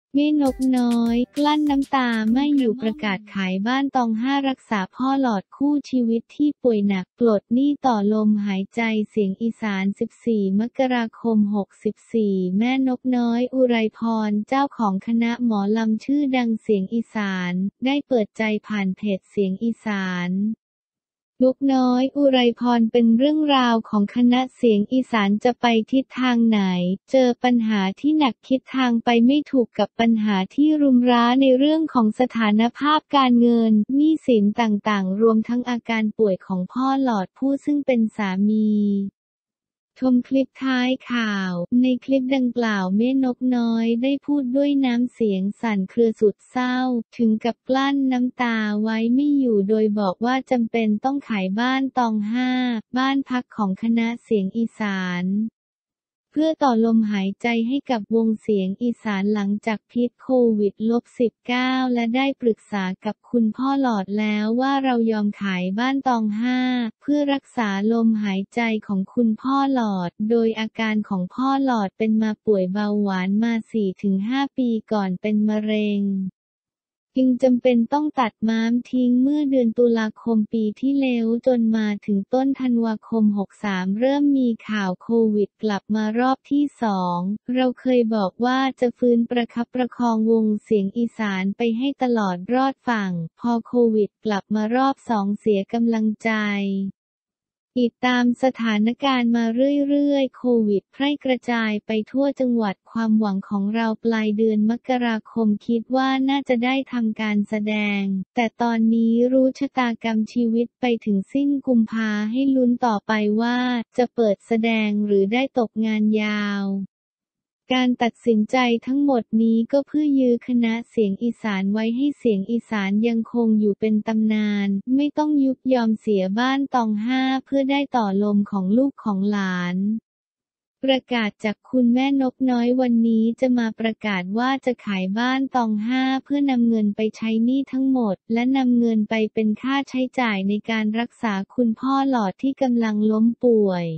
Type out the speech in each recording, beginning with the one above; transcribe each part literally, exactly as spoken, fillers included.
แม่นกน้อยกลั้นน้ำตาไม่อยู่ประกาศขายบ้านตองห้ารักษาพ่อหลอดคู่ชีวิตที่ป่วยหนักปลดหนี้ต่อลมหายใจเสียงอีสานสิบสี่มกราคมหกสิบสี่แม่นกน้อยอุไรพรเจ้าของคณะหมอลำชื่อดังเสียงอีสานได้เปิดใจผ่านเพจเสียงอีสานนกน้อยอุไรพรเป็นเรื่องราวของคณะเสียงอีสานจะไปทิศทางไหนเจอปัญหาที่หนักคิดทางไปไม่ถูกกับปัญหาที่รุมร้าในเรื่องของสถานภาพการเงินหนี้สินต่างๆรวมทั้งอาการป่วยของพ่อหลอดผู้ซึ่งเป็นสามีชมคลิปท้ายข่าวในคลิปดังกล่าวแม่นกน้อยได้พูดด้วยน้ำเสียงสั่นเครือสุดเศร้าถึงกับกลั้นน้ำตาไว้ไม่อยู่โดยบอกว่าจำเป็นต้องขายบ้านตองห้าบ้านพักของคณะเสียงอีสานเพื่อต่อลมหายใจให้กับวงเสียงอีสานหลังจากพิษโควิด สิบเก้า และได้ปรึกษากับคุณพ่อหลอดแล้วว่าเรายอมขายบ้านตองห้าเพื่อรักษาลมหายใจของคุณพ่อหลอดโดยอาการของพ่อหลอดเป็นมาป่วยเบาหวานมา สี่ถึงห้า ปีก่อนเป็นมะเร็งจึงจำเป็นต้องตัดม้ามทิ้งเมื่อเดือนตุลาคมปีที่แล้วจนมาถึงต้นธันวาคมหกสามเริ่มมีข่าวโควิดกลับมารอบที่สองเราเคยบอกว่าจะฟื้นประคับประคองวงเสียงอีสานไปให้ตลอดรอดฝั่งพอโควิดกลับมารอบสองเสียกำลังใจติดตามสถานการณ์มาเรื่อยๆโควิดแพร่กระจายไปทั่วจังหวัดความหวังของเราปลายเดือนมกราคมคิดว่าน่าจะได้ทำการแสดงแต่ตอนนี้รู้ชะตากรรมชีวิตไปถึงสิ้นกุมภาให้ลุ้นต่อไปว่าจะเปิดแสดงหรือได้ตกงานยาวการตัดสินใจทั้งหมดนี้ก็เพื่อยื้อคณะเสียงอีสานไว้ให้เสียงอีสานยังคงอยู่เป็นตำนานไม่ต้องยุบยอมเสียบ้านตองห้าเพื่อได้ต่อลมของลูกของหลานประกาศจากคุณแม่นกน้อยวันนี้จะมาประกาศว่าจะขายบ้านตองห้าเพื่อนำเงินไปใช้หนี้ทั้งหมดและนำเงินไปเป็นค่าใช้จ่ายในการรักษาคุณพ่อหลอดที่กำลังล้มป่วย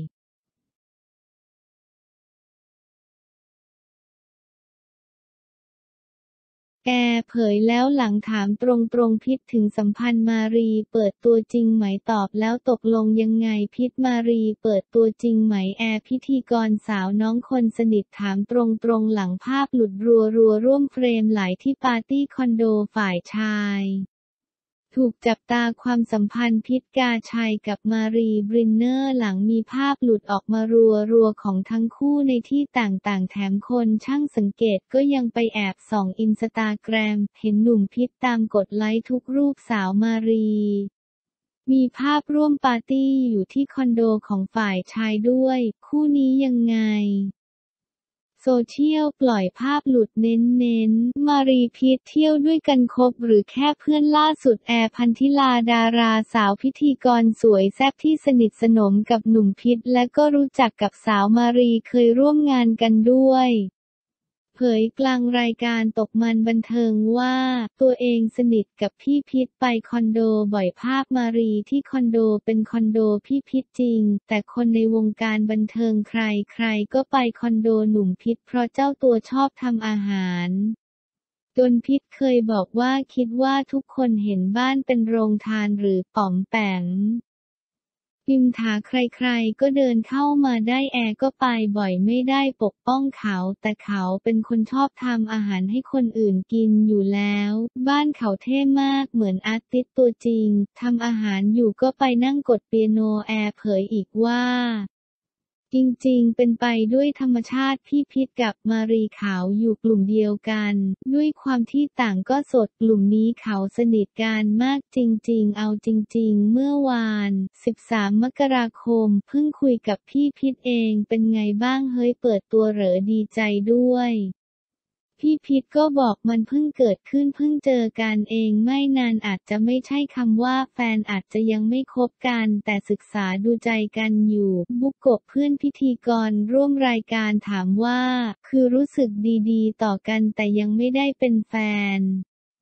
แอร์เผยแล้วหลังถามตรงๆพิษถึงสัมพันธ์มารีเปิดตัวจริงไหมตอบแล้วตกลงยังไงพิษมารีเปิดตัวจริงไหมแอร์พิธีกรสาวน้องคนสนิทถามตรงๆหลังภาพหลุดรัวๆร่วมเฟรมหลายที่ปาร์ตี้คอนโดฝ่ายชายถูกจับตาความสัมพันธ์พิษกาชัยกับมารีบรินเนอร์หลังมีภาพหลุดออกมารัวๆของทั้งคู่ในที่ต่างๆแถมคนช่างสังเกตก็ยังไปแอบส่องอินสตาแกรมเห็นหนุ่มพิษตามกดไลค์ทุกรูปสาวมารีมีภาพร่วมปาร์ตี้อยู่ที่คอนโดของฝ่ายชายด้วยคู่นี้ยังไงโซเชียลปล่อยภาพหลุดเน้นๆมารีพีทเที่ยวด้วยกันคบหรือแค่เพื่อนล่าสุดแอร์พันธิลาดาราสาวพิธีกรสวยแซ่บที่สนิทสนมกับหนุ่มพิทและก็รู้จักกับสาวมารีเคยร่วมงานกันด้วยเผยกลางรายการตกมันบันเทิงว่าตัวเองสนิทกับพี่พิทไปคอนโดบ่อยภาพมารีที่คอนโดเป็นคอนโดพี่พิทจริงแต่คนในวงการบันเทิงใครใครก็ไปคอนโดหนุ่มพิทเพราะเจ้าตัวชอบทำอาหารจนพิทเคยบอกว่าคิดว่าทุกคนเห็นบ้านเป็นโรงทานหรือป๋อมแปมพิมถาใครๆก็เดินเข้ามาได้แอร์ก็ไปบ่อยไม่ได้ปกป้องเขาแต่เขาเป็นคนชอบทำอาหารให้คนอื่นกินอยู่แล้วบ้านเขาเท่มากเหมือนอาร์ติสต์ตัวจริงทำอาหารอยู่ก็ไปนั่งกดเปียโนแอร์เผยอีกว่าจริงๆเป็นไปด้วยธรรมชาติพี่พิทกับมารีเขาอยู่กลุ่มเดียวกันด้วยความที่ต่างก็โสดกลุ่มนี้เขาสนิทกันมากจริงๆเอาจริงๆเมื่อวานสิบสามมกราคมเพิ่งคุยกับพี่พิทเองเป็นไงบ้างเฮ้ยเปิดตัวเหรอดีใจด้วยพี่พิทก็บอกมันเพิ่งเกิดขึ้นเพิ่งเจอกันเองไม่นานอาจจะไม่ใช่คำว่าแฟนอาจจะยังไม่คบกันแต่ศึกษาดูใจกันอยู่บุกโกะเพื่อนพิธีกรร่วมรายการถามว่าคือรู้สึกดีๆต่อกันแต่ยังไม่ได้เป็นแฟน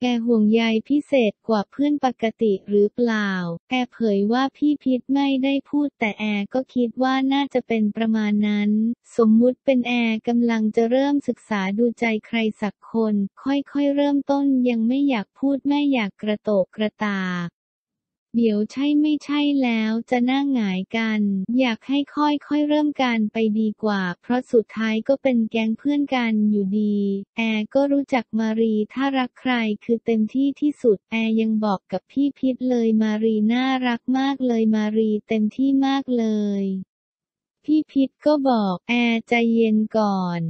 แอห่วงใยพิเศษกว่าเพื่อนปกติหรือเปล่าแอเผยว่าพี่พิษไม่ได้พูดแต่แอก็คิดว่าน่าจะเป็นประมาณนั้นสมมุติเป็นแอกำลังจะเริ่มศึกษาดูใจใครสักคนค่อยๆเริ่มต้นยังไม่อยากพูดไม่อยากกระโตกกระตากเดี๋ยวใช่ไม่ใช่แล้วจะน่าหงายกันอยากให้ค่อยๆเริ่มกันไปดีกว่าเพราะสุดท้ายก็เป็นแก๊งเพื่อนกันอยู่ดีแอก็รู้จักมารีถ้ารักใครคือเต็มที่ที่สุดแอยังบอกกับพี่พิษเลยมารีน่ารักมากเลยมารีเต็มที่มากเลยพี่พิษก็บอกแอใจเย็นก่อน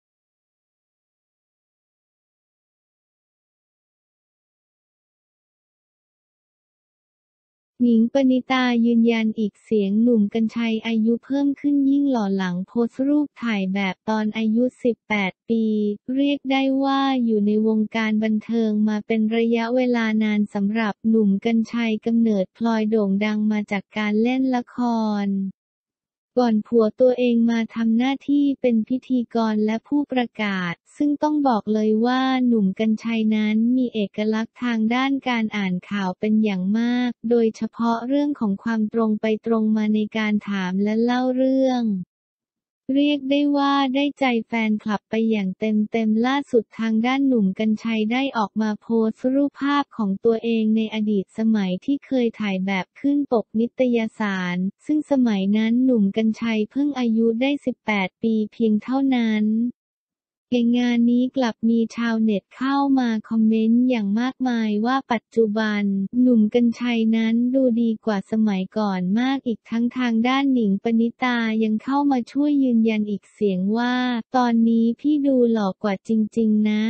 หนิงปณิตายืนยันอีกเสียงหนุ่มกรรชัยอายุเพิ่มขึ้นยิ่งหล่อหลังโพสต์รูปถ่ายแบบตอนอายุสิบแปดปีเรียกได้ว่าอยู่ในวงการบันเทิงมาเป็นระยะเวลานานสำหรับหนุ่มกรรชัยกำเนิดพลอยโด่งดังมาจากการเล่นละครก่อนผัวตัวเองมาทำหน้าที่เป็นพิธีกรและผู้ประกาศซึ่งต้องบอกเลยว่าหนุ่มกรรชัยนั้นมีเอกลักษณ์ทางด้านการอ่านข่าวเป็นอย่างมากโดยเฉพาะเรื่องของความตรงไปตรงมาในการถามและเล่าเรื่องเรียกได้ว่าได้ใจแฟนคลับไปอย่างเต็มๆล่าสุดทางด้านหนุ่มกรรชัยได้ออกมาโพสต์รูปภาพของตัวเองในอดีตสมัยที่เคยถ่ายแบบขึ้นปกนิตยสารซึ่งสมัยนั้นหนุ่มกรรชัยเพิ่งอายุได้สิบแปดปีเพียงเท่านั้นในงานนี้กลับมีชาวเน็ตเข้ามาคอมเมนต์อย่างมากมายว่าปัจจุบันหนุ่มกรรชัยนั้นดูดีกว่าสมัยก่อนมากอีกทั้งทางด้านหนิงปณิตายังเข้ามาช่วยยืนยันอีกเสียงว่าตอนนี้พี่ดูหล่อกว่าจริงๆนะ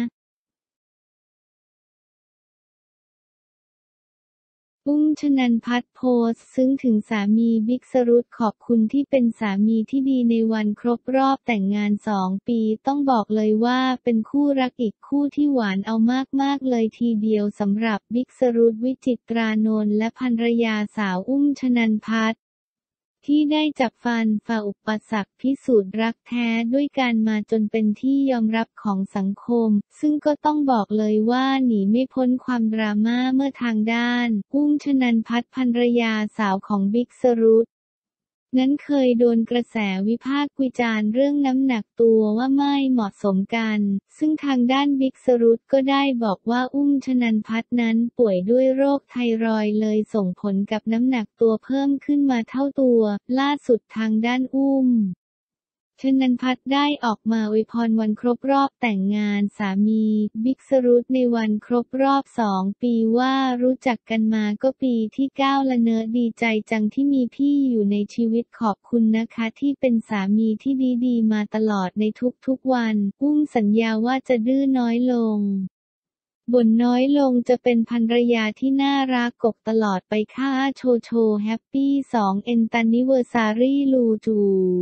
อุ้มชนันพัฒน์โพสต์ซึ้งถึงสามีบิ๊กสรุตขอบคุณที่เป็นสามีที่ดีในวันครบรอบแต่งงานสองปีต้องบอกเลยว่าเป็นคู่รักอีกคู่ที่หวานเอามากๆเลยทีเดียวสำหรับบิ๊กสรุตวิจิตรานนท์และภรรยาสาวอุ้มชนันพัฒน์ที่ได้จับฟันฝ่าอุปสรรคพิสูจน์รักแท้ด้วยกันมาจนเป็นที่ยอมรับของสังคมซึ่งก็ต้องบอกเลยว่าหนีไม่พ้นความดราม่าเมื่อทางด้านอุ้มชนันพัฒน์ภรรยาสาวของบิ๊กสรุตนั้นเคยโดนกระแสวิพากษ์วิจารณ์เรื่องน้ำหนักตัวว่าไม่เหมาะสมกันซึ่งทางด้านบิ๊กสรุตก็ได้บอกว่าอุ้มชนันพัฒน์นั้นป่วยด้วยโรคไทรอยด์เลยส่งผลกับน้ำหนักตัวเพิ่มขึ้นมาเท่าตัวล่าสุดทางด้านอุ้มชนันพัฒน์ได้ออกมาอวยพรวันครบรอบแต่งงานสามีบิ๊กสรุตในวันครบรอบสองปีว่ารู้จักกันมาก็ปีที่เก้าละเนอะดีใจจังที่มีพี่อยู่ในชีวิตขอบคุณนะคะที่เป็นสามีที่ดีๆมาตลอดในทุกๆวันอุ้มสัญญาว่าจะดื้อน้อยลงบ่นน้อยลงจะเป็นภรรยาที่น่ารักกกตลอดไปค่ะโชโชแฮปปี้สองเอ็นตันนิเวอร์ซารีลูจู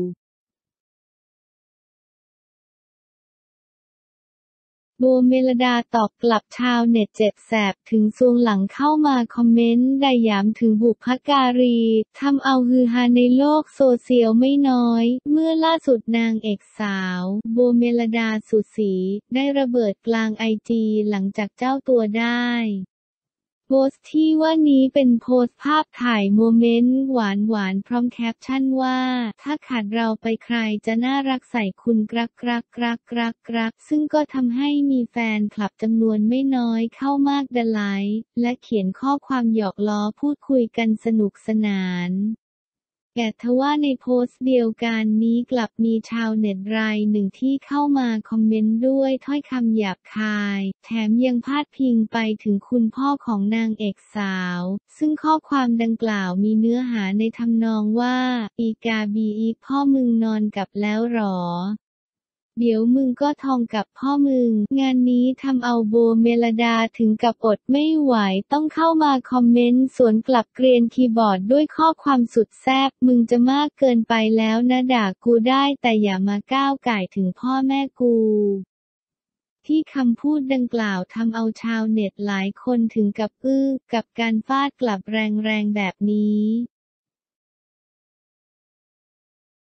โบเมลดาตอบกลับชาวเน็ตเจ็บแสบถึงซวงหลังเข้ามาคอมเมนต์ด่าหยามถึงบุพการีทำเอาฮือฮาในโลกโซเชียลไม่น้อยเมื่อล่าสุดนางเอกสาวโบเมลดาสุศรีได้ระเบิดกลางไอจีหลังจากเจ้าตัวได้โพสต์ที่ว่านี้เป็นโพสต์ภาพถ่ายโมเมนต์หวานๆพร้อมแคปชั่นว่าถ้าขาดเราไปใครจะน่ารักใส่คุณกรักกรักกรักกรักกรักซึ่งก็ทำให้มีแฟนคลับจำนวนไม่น้อยเข้ามากดไลค์และเขียนข้อความหยอกล้อพูดคุยกันสนุกสนานแต่ทว่าในโพสต์เดียวกันนี้กลับมีชาวเน็ตรายหนึ่งที่เข้ามาคอมเมนต์ด้วยถ้อยคำหยาบคายแถมยังพาดพิงไปถึงคุณพ่อของนางเอกสาวซึ่งข้อความดังกล่าวมีเนื้อหาในทำนองว่าอีกาบีอีกพ่อมึงนอนกับแล้วหรอเดี๋ยวมึงก็ทองกับพ่อมึงงานนี้ทำเอาโบเมลดาถึงกับอดไม่ไหวต้องเข้ามาคอมเมนต์สวนกลับเกรียนคีย์บอร์ดด้วยข้อความสุดแซ่บมึงจะมากเกินไปแล้วนะด่ากูได้แต่อย่ามาก้าวก่ายถึงพ่อแม่กูที่คำพูดดังกล่าวทำเอาชาวเน็ตหลายคนถึงกับอึ้งกับการฟาดกลับแรงๆแบบนี้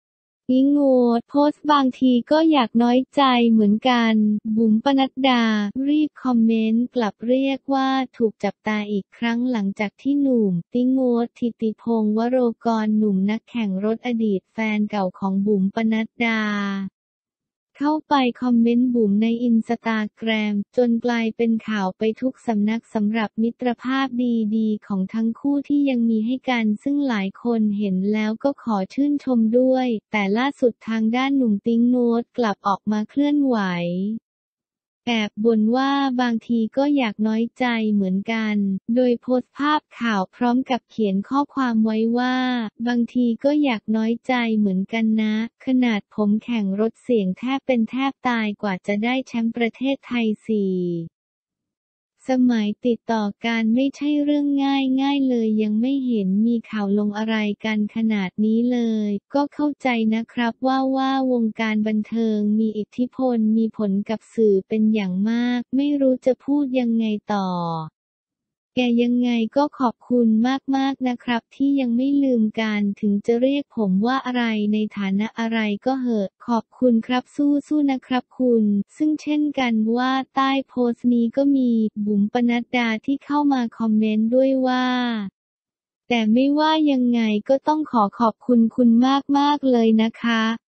อิงโง่โพสต์บางทีก็อยากน้อยใจเหมือนกัน บุ๋มปนัดดา รีบคอมเมนต์กลับเรียกว่าถูกจับตาอีกครั้งหลังจากที่หนุ่มติ๊งโง่ธิติพงษ์วโรกรหนุ่มนักแข่งรถอดีตแฟนเก่าของบุ๋มปนัดดาเข้าไปคอมเมนต์บุ๋มในอินสตาแกรมจนกลายเป็นข่าวไปทุกสำนักสำหรับมิตรภาพดีๆของทั้งคู่ที่ยังมีให้กันซึ่งหลายคนเห็นแล้วก็ขอชื่นชมด้วยแต่ล่าสุดทางด้านหนุ่มติ๊งโง่กลับออกมาเคลื่อนไหวแอบบ่นว่าบางทีก็อยากน้อยใจเหมือนกัน โดยโพสต์ภาพข่าวพร้อมกับเขียนข้อความไว้ว่าบางทีก็อยากน้อยใจเหมือนกันนะขนาดผมแข่งรถเสี่ยงแทบเป็นแทบตายกว่าจะได้แชมป์ประเทศไทยสี่สมัยติดต่อกันไม่ใช่เรื่องง่ายง่ายเลยยังไม่เห็นมีข่าวลงอะไรกันขนาดนี้เลยก็เข้าใจนะครับว่าว่าวงการบันเทิงมีอิทธิพลมีผลกับสื่อเป็นอย่างมากไม่รู้จะพูดยังไงต่อแกยังไงก็ขอบคุณมากๆนะครับที่ยังไม่ลืมกันถึงจะเรียกผมว่าอะไรในฐานะอะไรก็เหอะขอบคุณครับสู้ๆนะครับคุณซึ่งเช่นกันว่าใต้โพสต์นี้ก็มีบุ๋มปนัดดาที่เข้ามาคอมเมนต์ด้วยว่าแต่ไม่ว่ายังไงก็ต้องขอขอบคุณคุณมากๆเลยนะคะ